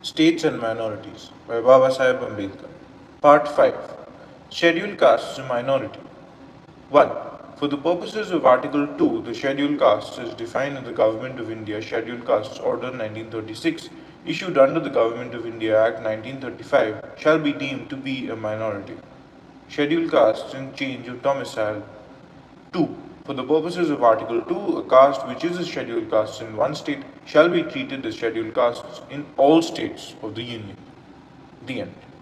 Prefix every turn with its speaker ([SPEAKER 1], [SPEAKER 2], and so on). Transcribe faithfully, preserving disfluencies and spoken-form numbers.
[SPEAKER 1] States and Minorities by Baba Sahib Ambedkar. Part five. Scheduled Castes a Minority. one. For the purposes of Article two, the Scheduled Castes as defined in the Government of India Scheduled Castes Order nineteen thirty-six, issued under the Government of India Act nineteen thirty-five, shall be deemed to be a minority. Scheduled Castes and change of domicile. two. For the purposes of Article two, a caste which is a scheduled caste in one state shall be treated as scheduled castes in all states of the Union. The end.